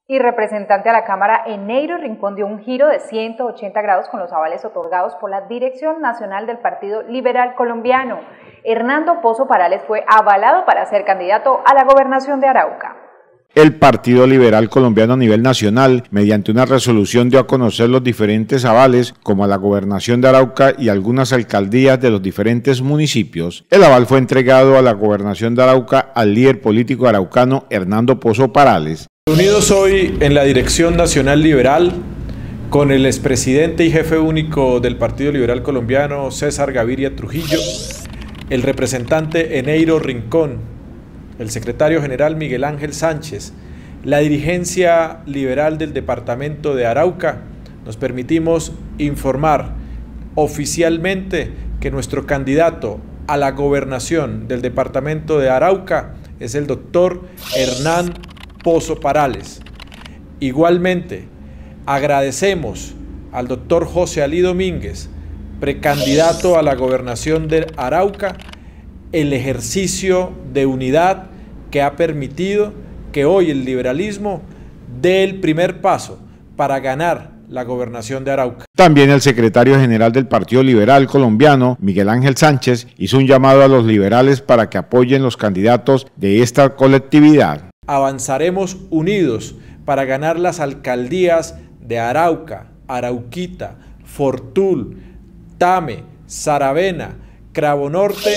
Y representante a la Cámara, Eneiro Rincón, dio un giro de 180 grados con los avales otorgados por la Dirección Nacional del Partido Liberal Colombiano. Hernando Pozo Parales fue avalado para ser candidato a la gobernación de Arauca. El Partido Liberal Colombiano a nivel nacional, mediante una resolución, dio a conocer los diferentes avales, como a la gobernación de Arauca y algunas alcaldías de los diferentes municipios. El aval fue entregado a la gobernación de Arauca al líder político araucano Hernando Pozo Parales. Reunidos hoy en la Dirección Nacional Liberal con el expresidente y jefe único del Partido Liberal Colombiano, César Gaviria Trujillo, el representante Eneiro Rincón, el secretario general Miguel Ángel Sánchez, la dirigencia liberal del departamento de Arauca, nos permitimos informar oficialmente que nuestro candidato a la gobernación del departamento de Arauca es el doctor Hernán Pozo Parales. Igualmente, agradecemos al doctor José Alí Domínguez, precandidato a la gobernación de Arauca, el ejercicio de unidad que ha permitido que hoy el liberalismo dé el primer paso para ganar la gobernación de Arauca. También el secretario general del Partido Liberal Colombiano, Miguel Ángel Sánchez, hizo un llamado a los liberales para que apoyen los candidatos de esta colectividad. Avanzaremos unidos para ganar las alcaldías de Arauca, Arauquita, Fortul, Tame, Saravena, Cravo Norte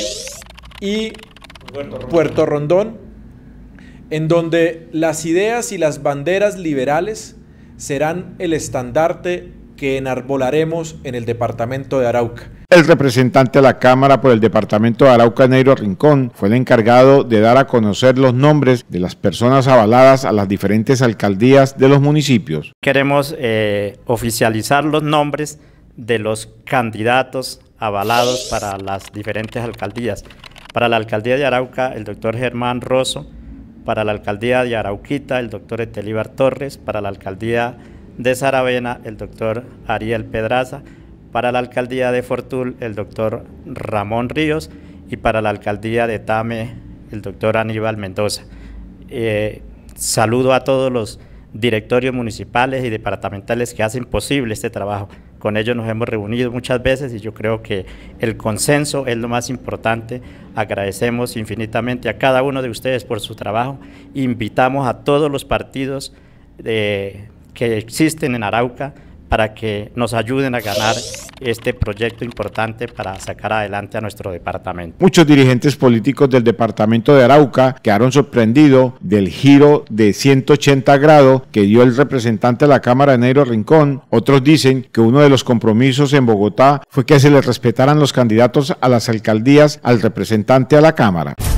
y Puerto Rondón, en donde las ideas y las banderas liberales serán el estandarte que enarbolaremos en el departamento de Arauca. El representante a la Cámara por el departamento de Arauca, Eneiro Rincón, fue el encargado de dar a conocer los nombres de las personas avaladas a las diferentes alcaldías de los municipios. Queremos oficializar los nombres de los candidatos avalados para las diferentes alcaldías. Para la alcaldía de Arauca, el doctor Germán Rosso; para la alcaldía de Arauquita, el doctor Etelíbar Torres; para la alcaldía de Saravena, el doctor Ariel Pedraza; para la alcaldía de Fortul, el doctor Ramón Ríos; y para la alcaldía de Tame, el doctor Aníbal Mendoza. Saludo a todos los directorios municipales y departamentales que hacen posible este trabajo. Con ellos nos hemos reunido muchas veces y yo creo que el consenso es lo más importante. Agradecemos infinitamente a cada uno de ustedes por su trabajo. Invitamos a todos los partidos que existen en Arauca para que nos ayuden a ganar este proyecto importante para sacar adelante a nuestro departamento. Muchos dirigentes políticos del departamento de Arauca quedaron sorprendidos del giro de 180 grados que dio el representante de la Cámara, Eneiro Rincón. Otros dicen que uno de los compromisos en Bogotá fue que se les respetaran los candidatos a las alcaldías al representante a la Cámara.